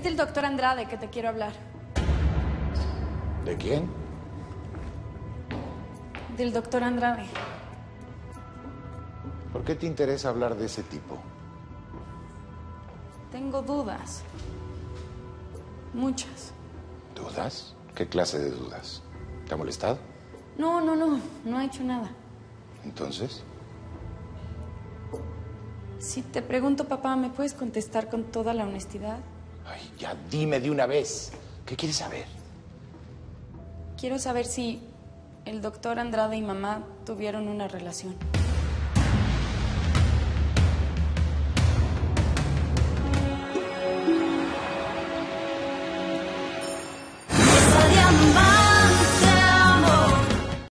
Es del doctor Andrade que te quiero hablar. ¿De quién? Del doctor Andrade. ¿Por qué te interesa hablar de ese tipo? Tengo dudas. Muchas. ¿Dudas? ¿Qué clase de dudas? ¿Te ha molestado? No ha hecho nada. ¿Entonces? Si te pregunto, papá, ¿me puedes contestar con toda la honestidad? Ay, ya dime de una vez. ¿Qué quieres saber? Quiero saber si el doctor Andrade y mamá tuvieron una relación.